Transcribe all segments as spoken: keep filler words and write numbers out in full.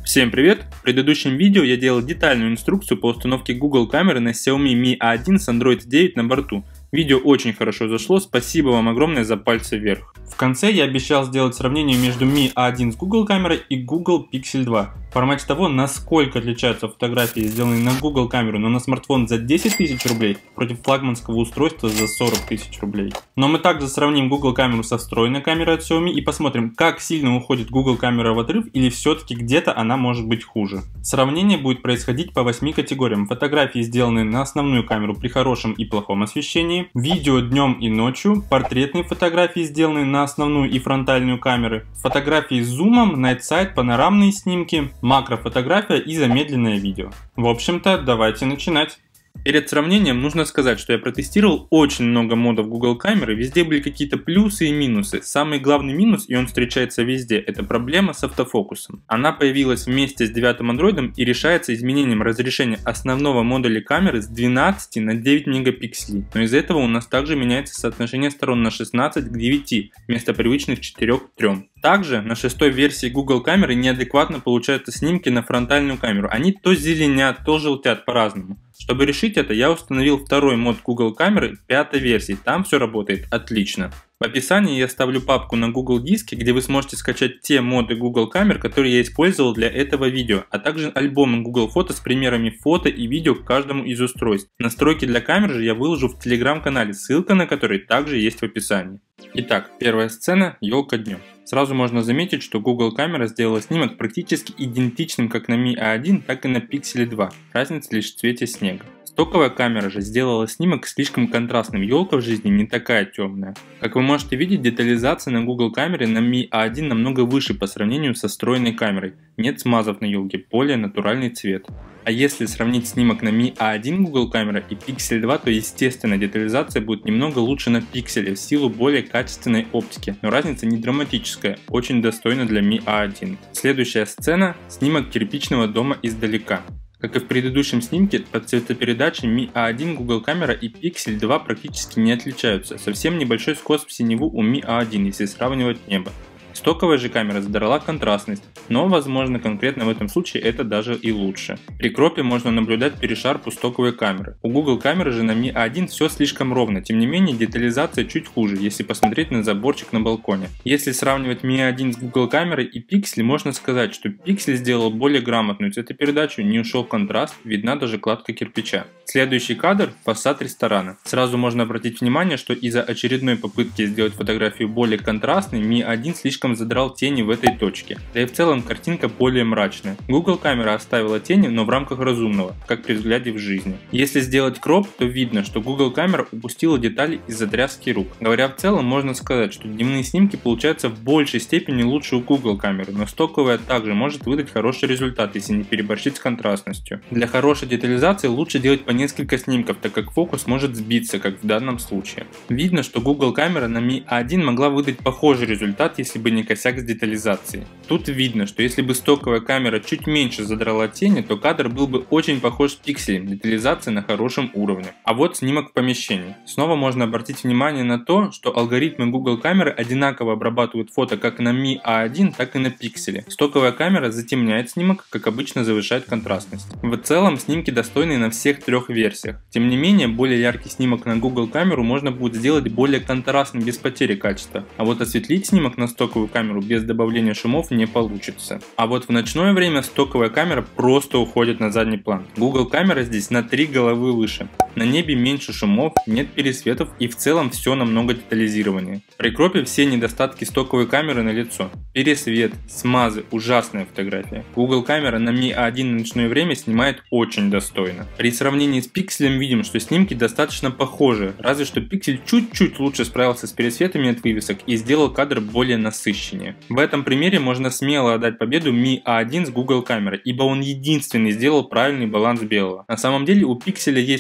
Всем привет! В предыдущем видео я делал детальную инструкцию по установке Google камеры на Xiaomi Mi A один с Android девять на борту. Видео очень хорошо зашло, спасибо вам огромное за пальцы вверх. В конце я обещал сделать сравнение между Mi A один с Google камерой и Google Pixel два. В формате того, насколько отличаются фотографии, сделанные на Google камеру, но на смартфон за десять тысяч рублей против флагманского устройства за сорок тысяч рублей. Но мы также сравним Google камеру со встроенной камерой от Xiaomi и посмотрим, как сильно уходит Google камера в отрыв или все-таки где-то она может быть хуже. Сравнение будет происходить по восьми категориям. Фотографии, сделанные на основную камеру при хорошем и плохом освещении, видео днем и ночью, портретные фотографии, сделанные на основную и фронтальную камеры, фотографии с зумом, Night Sight, панорамные снимки, макрофотография и замедленное видео. В общем-то, давайте начинать. Перед сравнением нужно сказать, что я протестировал очень много модов Google камеры, везде были какие-то плюсы и минусы. Самый главный минус, и он встречается везде, это проблема с автофокусом. Она появилась вместе с девятым андроидом и решается изменением разрешения основного модуля камеры с двенадцати на девять мегапикселей. Но из-за этого у нас также меняется соотношение сторон на шестнадцать к девяти вместо привычных четырёх к трём. Также на шестой версии Google камеры неадекватно получаются снимки на фронтальную камеру. Они то зеленят, то желтят по-разному. Чтобы решить это, я установил второй мод Google камеры пятой версии. Там все работает отлично. В описании я оставлю папку на Google диске, где вы сможете скачать те моды Google камер, которые я использовал для этого видео, а также альбомы Google фото с примерами фото и видео к каждому из устройств. Настройки для камер же я выложу в телеграм-канале, ссылка на который также есть в описании. Итак, первая сцена – елка днем. Сразу можно заметить, что Google камера сделала снимок практически идентичным как на Mi A один, так и на Pixel два. Разница лишь в цвете снега. Стоковая камера же сделала снимок слишком контрастным, елка в жизни не такая темная. Как вы можете видеть, детализация на Google камере на Mi A один намного выше по сравнению со встроенной камерой. Нет смазов на елке, более натуральный цвет. А если сравнить снимок на Mi A один Google камера и Pixel два, то естественно детализация будет немного лучше на Pixel в силу более качественной оптики, но разница не драматическая, очень достойна для Mi A один. Следующая сцена – снимок кирпичного дома издалека. Как и в предыдущем снимке, по цветопередаче Mi A один Google камера и Pixel два практически не отличаются, совсем небольшой скос в синеву у Mi A один, если сравнивать небо. Стоковая же камера задрала контрастность, но возможно конкретно в этом случае это даже и лучше. При кропе можно наблюдать перешарпу стоковой камеры. У Google камеры же на Mi A один все слишком ровно, тем не менее детализация чуть хуже, если посмотреть на заборчик на балконе. Если сравнивать Mi A один с Google камерой и Pixel, можно сказать, что Pixel сделал более грамотную цветопередачу, не ушел контраст, видна даже кладка кирпича. Следующий кадр – фасад ресторана. Сразу можно обратить внимание, что из-за очередной попытки сделать фотографию более контрастной, Mi A один слишком задрал тени в этой точке. Да и в целом картинка более мрачная. Google камера оставила тени, но в рамках разумного, как при взгляде в жизни. Если сделать кроп, то видно, что Google камера упустила детали из-за тряски рук. Говоря в целом, можно сказать, что дневные снимки получаются в большей степени лучше у Google камеры, но стоковая также может выдать хороший результат, если не переборщить с контрастностью. Для хорошей детализации лучше делать по несколько снимков, так как фокус может сбиться, как в данном случае. Видно, что Google камера на Mi A один могла выдать похожий результат, если бы не косяк с детализацией. Тут видно, что если бы стоковая камера чуть меньше задрала тени, то кадр был бы очень похож с Pixel, детализация на хорошем уровне. А вот снимок в помещении. Снова можно обратить внимание на то, что алгоритмы Google камеры одинаково обрабатывают фото как на Mi A один, так и на Pixel. Стоковая камера затемняет снимок, как обычно завышает контрастность. В целом снимки достойны на всех трех версиях. Тем не менее, более яркий снимок на Google камеру можно будет сделать более контрастным без потери качества. А вот осветлить снимок на стоковую камеру без добавления шумов не получится. А вот в ночное время стоковая камера просто уходит на задний план. Google камера здесь на три головы выше. На небе меньше шумов, нет пересветов и в целом все намного детализированнее. При кропе все недостатки стоковой камеры налицо. Пересвет, смазы, ужасная фотография. Google камера на Mi A один на ночное время снимает очень достойно. При сравнении с Pixel видим, что снимки достаточно похожи, разве что Pixel чуть-чуть лучше справился с пересветами от вывесок и сделал кадр более насыщеннее. В этом примере можно смело отдать победу Mi A один с Google камерой, ибо он единственный сделал правильный баланс белого. На самом деле у Pixel есть такая проблема,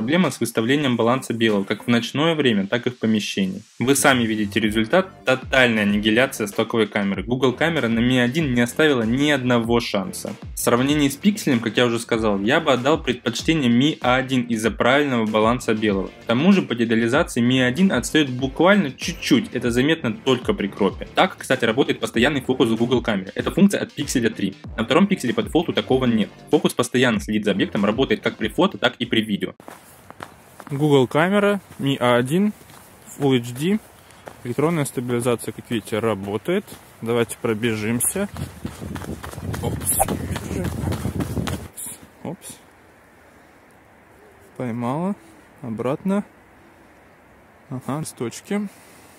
проблема с выставлением баланса белого как в ночное время, так и в помещении. Вы сами видите результат – тотальная аннигиляция стоковой камеры. Google камера на ми один не оставила ни одного шанса. В сравнении с пикселем, как я уже сказал, я бы отдал предпочтение ми один из-за правильного баланса белого. К тому же по детализации ми один отстает буквально чуть-чуть, это заметно только при кропе. Так, кстати, работает постоянный фокус в Google камере. Это функция от Pixel три. На втором пикселе по дефолту такого нет. Фокус постоянно следит за объектом, работает как при фото, так и при видео. Google камера ми один Full эйч ди. Электронная стабилизация, как видите, работает. Давайте пробежимся. Опс. Опс. Поймала. Обратно. Ага, листочки.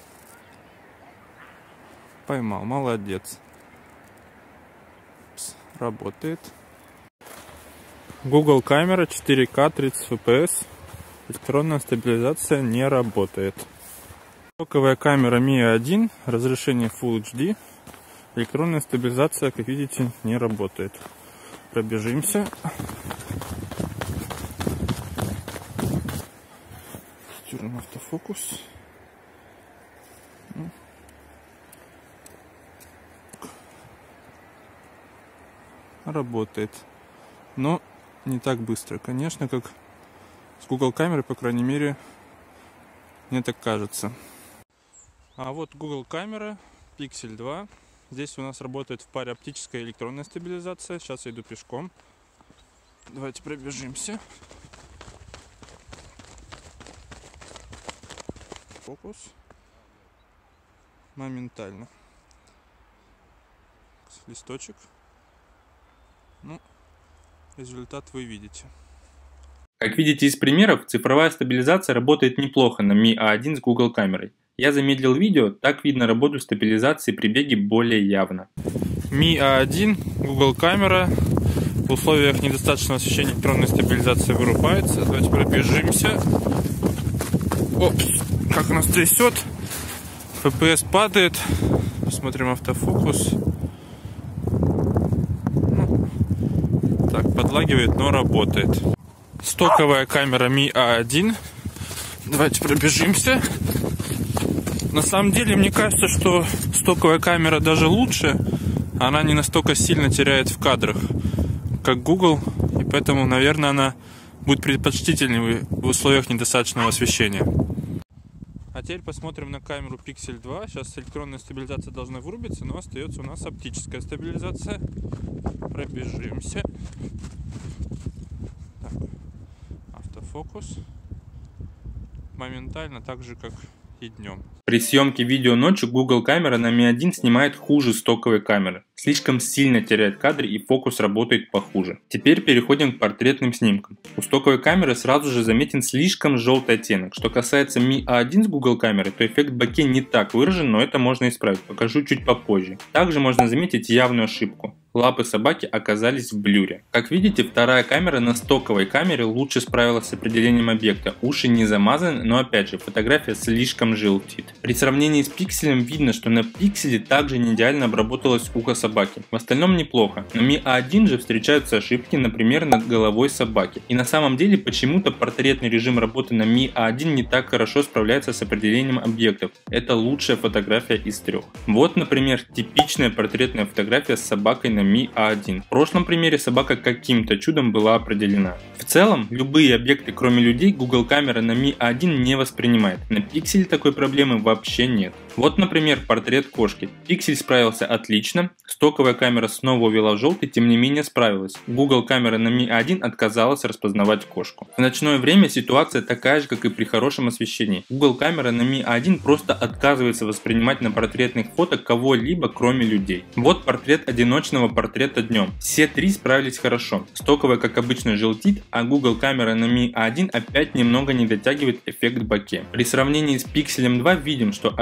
Поймал. Молодец. Опс. Работает. Google камера четыре ка тридцать эф пи эс. Электронная стабилизация не работает. Стоковая камера ми один, разрешение Full эйч ди. Электронная стабилизация, как видите, не работает. Пробежимся. Стирим автофокус. Работает. Но не так быстро, конечно, как с Google камерой, по крайней мере, мне так кажется. А вот Google камера Pixel два. Здесь у нас работает в паре оптическая и электронная стабилизация. Сейчас я иду пешком. Давайте пробежимся. Фокус. Моментально. Листочек. Ну, результат вы видите. Как видите из примеров, цифровая стабилизация работает неплохо на ми один с Google камерой. Я замедлил видео, так видно работу стабилизации при беге более явно. ми один, Google камера. В условиях недостаточного освещения электронной стабилизации вырубается. Давайте пробежимся. Опс, как нас трясет. эф пи эс падает. Посмотрим автофокус. Ну, так, подлагивает, но работает. Стоковая камера ми один. Давайте пробежимся. На самом деле, мне кажется, что стоковая камера даже лучше. Она не настолько сильно теряет в кадрах, как Google. И поэтому, наверное, она будет предпочтительнее в условиях недостаточного освещения. А теперь посмотрим на камеру Pixel два. Сейчас электронная стабилизация должна вырубиться, но остается у нас оптическая стабилизация. Пробежимся. Так. Автофокус. Моментально, так же как и днем. При съемке видео ночью Google камера на ми один снимает хуже стоковой камеры. Слишком сильно теряет кадры и фокус работает похуже. Теперь переходим к портретным снимкам. У стоковой камеры сразу же заметен слишком желтый оттенок. Что касается ми один с Google камерой, то эффект боке не так выражен, но это можно исправить. Покажу чуть попозже. Также можно заметить явную ошибку. Лапы собаки оказались в блюре. Как видите, вторая камера на стоковой камере лучше справилась с определением объекта. Уши не замазаны, но опять же, фотография слишком желтит. При сравнении с пикселем видно, что на пикселе также не идеально обработалось ухо собаки. В остальном неплохо. На ми один же встречаются ошибки, например, над головой собаки. И на самом деле почему-то портретный режим работы на ми один не так хорошо справляется с определением объектов. Это лучшая фотография из трех. Вот, например, типичная портретная фотография с собакой на ми один. В прошлом примере собака каким-то чудом была определена. В целом, любые объекты, кроме людей, Google камера на ми один не воспринимает. На пикселе такой проблемы вообще нет. Вот, например, портрет кошки. Пиксель справился отлично, стоковая камера снова увела желтый, тем не менее справилась. Google камера на ми один отказалась распознавать кошку. В ночное время ситуация такая же, как и при хорошем освещении. Google камера на ми один просто отказывается воспринимать на портретных фото кого-либо, кроме людей. Вот портрет одиночного портрета днем. Все три справились хорошо. Стоковая, как обычно, желтит, а Google камера на ми один опять немного не дотягивает эффект боке. При сравнении с пикселем два видим, что объекты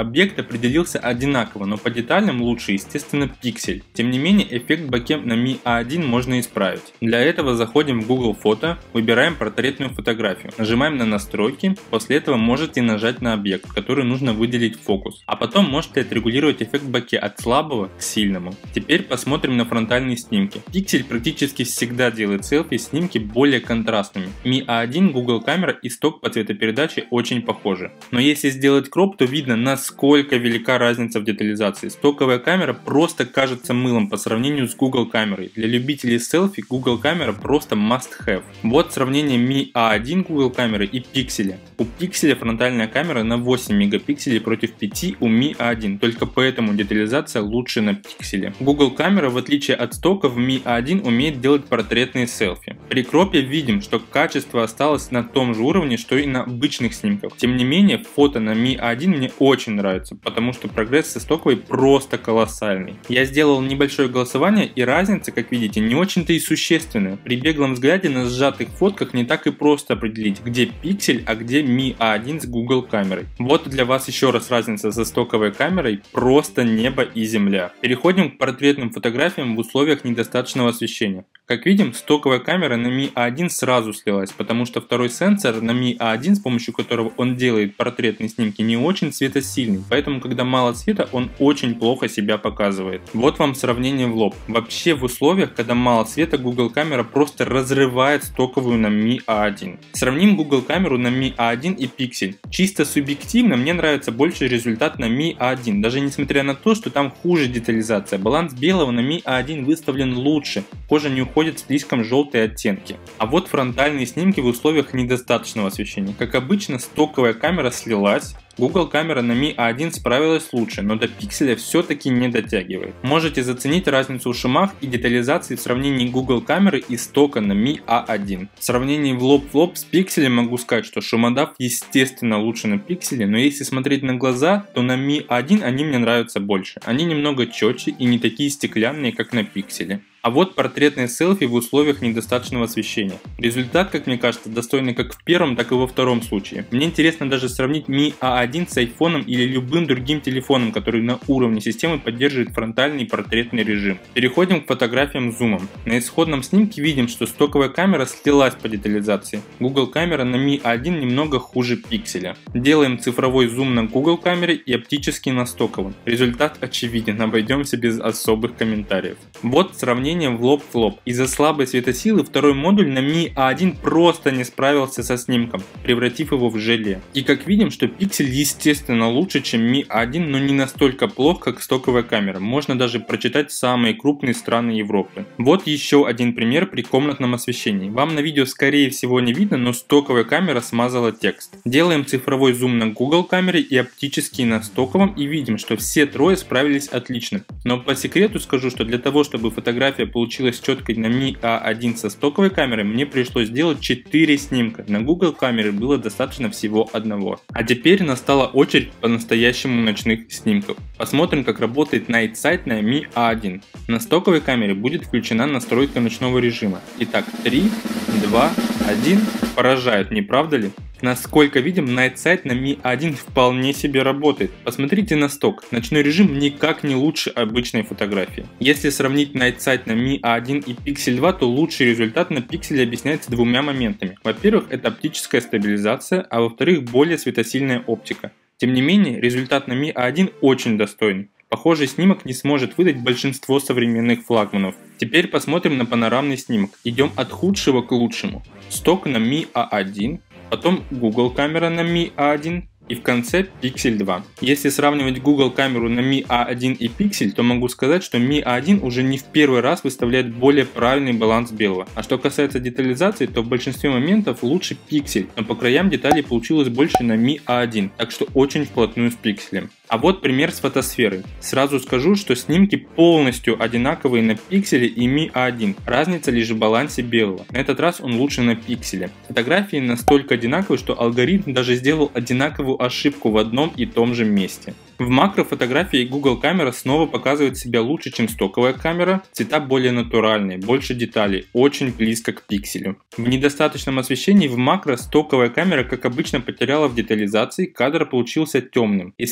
определился одинаково, но по деталям лучше, естественно, пиксель. Тем не менее, эффект боке на ми а один можно исправить. Для этого заходим в Google Фото, выбираем портретную фотографию, нажимаем на настройки, после этого можете нажать на объект, который нужно выделить в фокус, а потом можете отрегулировать эффект боке от слабого к сильному. Теперь посмотрим на фронтальные снимки. Пиксель практически всегда делает селфи снимки более контрастными. ми а один, Google камера и сток по цветопередаче очень похожи. Но если сделать кроп, то видно, насколько велика разница в детализации. Стоковая камера просто кажется мылом по сравнению с Google камерой. Для любителей селфи Google камера просто must have. Вот сравнение ми а один Google камеры и пикселя. У пикселя фронтальная камера на восемь мегапикселей против пяти у ми а один, только поэтому детализация лучше на пикселе. Google камера, в отличие от стока, в ми а один умеет делать портретные селфи. При кропе видим, что качество осталось на том же уровне, что и на обычных снимках. Тем не менее, фото на ми а один мне очень нравится, потому что прогресс со стоковой просто колоссальный. Я сделал небольшое голосование, и разница, как видите, не очень-то и существенная. При беглом взгляде на сжатых фотках не так и просто определить, где пиксель, а где ми а один с Google камерой. Вот для вас еще раз разница со стоковой камерой, просто небо и земля. Переходим к портретным фотографиям в условиях недостаточного освещения. Как видим, стоковая камера на ми а один сразу слилась, потому что второй сенсор на ми а один, с помощью которого он делает портретные снимки, не очень светосильный, поэтому когда мало света, он очень плохо себя показывает. Вот вам сравнение в лоб. Вообще в условиях, когда мало света, Google камера просто разрывает стоковую на ми а один. Сравним Google камеру на ми а один и пиксель. Чисто субъективно мне нравится больше результат на ми а один, даже несмотря на то, что там хуже детализация. Баланс белого на ми а один выставлен лучше, кожа не уходит в слишком желтые оттенки. А вот фронтальные снимки в условиях недостаточного освещения. Как обычно, стоковая камера слилась. Google камера на ми а один справилась лучше, но до пикселя все-таки не дотягивает. Можете заценить разницу в шумах и детализации в сравнении Google камеры и стока на ми а один. В сравнении в лоб в лоб с пикселем могу сказать, что шумодав естественно лучше на пикселе, но если смотреть на глаза, то на ми а один они мне нравятся больше. Они немного четче и не такие стеклянные, как на пикселе. А вот портретные селфи в условиях недостаточного освещения. Результат, как мне кажется, достойный как в первом, так и во втором случае. Мне интересно даже сравнить ми а один с айфоном или любым другим телефоном, который на уровне системы поддерживает фронтальный и портретный режим. Переходим к фотографиям с зумом. На исходном снимке видим, что стоковая камера слилась по детализации. Google камера на ми а один немного хуже пикселя. Делаем цифровой зум на Google камере и оптический на стоковом. Результат очевиден, обойдемся без особых комментариев. Вот сравнение в лоб в лоб. Из-за слабой светосилы второй модуль на ми а один просто не справился со снимком, превратив его в желе. И как видим, что пиксель естественно лучше, чем ми а один, но не настолько плох, как стоковая камера. Можно даже прочитать самые крупные страны Европы. Вот еще один пример при комнатном освещении. Вам на видео скорее всего не видно, но стоковая камера смазала текст. Делаем цифровой зум на Google камере и оптический на стоковом, и видим, что все трое справились отлично. Но по секрету скажу, что для того, чтобы фотография получилась четкой на ми а один со стоковой камерой, мне пришлось сделать четыре снимка. На Google камере было достаточно всего одного. А теперь настала очередь по-настоящему ночных снимков. Посмотрим, как работает Night Sight на ми а один. На стоковой камере будет включена настройка ночного режима. Итак, три, два, один. Поражает, не правда ли? Насколько видим, Night Sight на ми а один вполне себе работает. Посмотрите на сток. Ночной режим никак не лучше обычной фотографии. Если сравнить Night Sight на ми а один и Pixel два, то лучший результат на Pixel объясняется двумя моментами. Во-первых, это оптическая стабилизация, а во-вторых, более светосильная оптика. Тем не менее, результат на ми а один очень достойный. Похожий снимок не сможет выдать большинство современных флагманов. Теперь посмотрим на панорамный снимок. Идем от худшего к лучшему. Сток на ми а один. Потом Google камера на ми а один и в конце Pixel два. Если сравнивать Google камеру на ми а один и Pixel, то могу сказать, что ми а один уже не в первый раз выставляет более правильный баланс белого. А что касается детализации, то в большинстве моментов лучше Pixel, но по краям деталей получилось больше на ми а один, так что очень вплотную с Pixel. А вот пример с фотосферой. Сразу скажу, что снимки полностью одинаковые на Pixel и ми а один. Разница лишь в балансе белого. На этот раз он лучше на Pixel. Фотографии настолько одинаковые, что алгоритм даже сделал одинаковую ошибку в одном и том же месте. В макрофотографии Google камера снова показывает себя лучше, чем стоковая камера. Цвета более натуральные, больше деталей, очень близко к пикселю. В недостаточном освещении в макро стоковая камера, как обычно, потеряла в детализации, кадр получился темным. Если сравнивать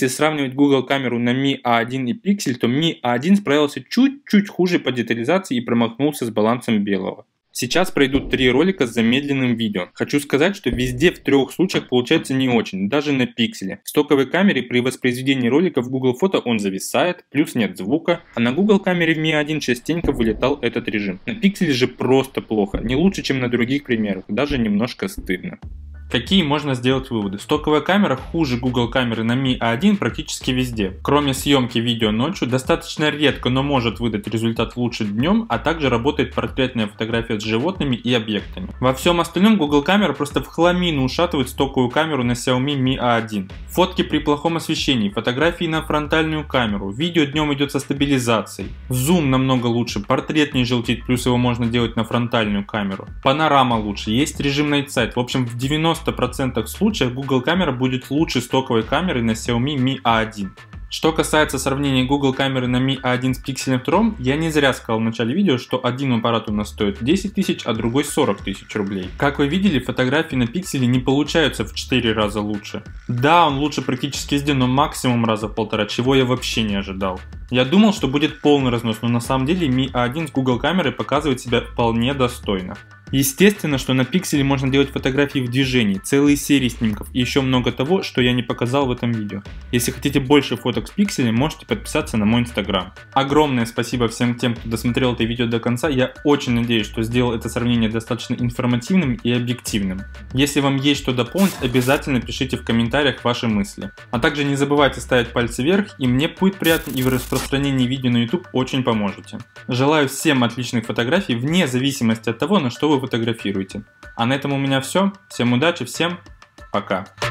сравнивать Google камеру на ми а один и Pixel, то ми а один справился чуть-чуть хуже по детализации и промахнулся с балансом белого. Сейчас пройдут три ролика с замедленным видео. Хочу сказать, что везде в трех случаях получается не очень, даже на Pixel. В стоковой камере при воспроизведении ролика в Google Фото он зависает, плюс нет звука, а на Google камере в ми а один частенько вылетал этот режим. На Pixel же просто плохо, не лучше, чем на других примерах, даже немножко стыдно. Какие можно сделать выводы? Стоковая камера хуже Google камеры на ми а один практически везде. Кроме съемки видео ночью, достаточно редко, но может выдать результат лучше днем, а также работает портретная фотография с животными и объектами. Во всем остальном Google камера просто в хламину ушатывает стоковую камеру на Xiaomi ми а один. Фотки при плохом освещении, фотографии на фронтальную камеру, видео днем идет со стабилизацией. Зум намного лучше, портрет не желтит, плюс его можно делать на фронтальную камеру. Панорама лучше, есть режим Night Sight. В общем, в девяноста процентах случаев Google камера будет лучше стоковой камеры на Xiaomi ми а один. Что касается сравнения Google камеры на ми а один с Pixel два, я не зря сказал в начале видео, что один аппарат у нас стоит десять тысяч, а другой сорок тысяч рублей. Как вы видели, фотографии на Pixel не получаются в четыре раза лучше. Да, он лучше практически везде, но максимум раза в полтора, чего я вообще не ожидал. Я думал, что будет полный разнос, но на самом деле ми а один с Google камерой показывает себя вполне достойно. Естественно, что на Pixel можно делать фотографии в движении, целые серии снимков и еще много того, что я не показал в этом видео. Если хотите больше фоток с Pixel, можете подписаться на мой инстаграм. Огромное спасибо всем тем, кто досмотрел это видео до конца. Я очень надеюсь, что сделал это сравнение достаточно информативным и объективным. Если вам есть что дополнить, обязательно пишите в комментариях ваши мысли. А также не забывайте ставить пальцы вверх, и мне будет приятно, и в распространении видео на YouTube очень поможете. Желаю всем отличных фотографий вне зависимости от того, на что вы фотографируете. А на этом у меня все. Всем удачи, всем пока.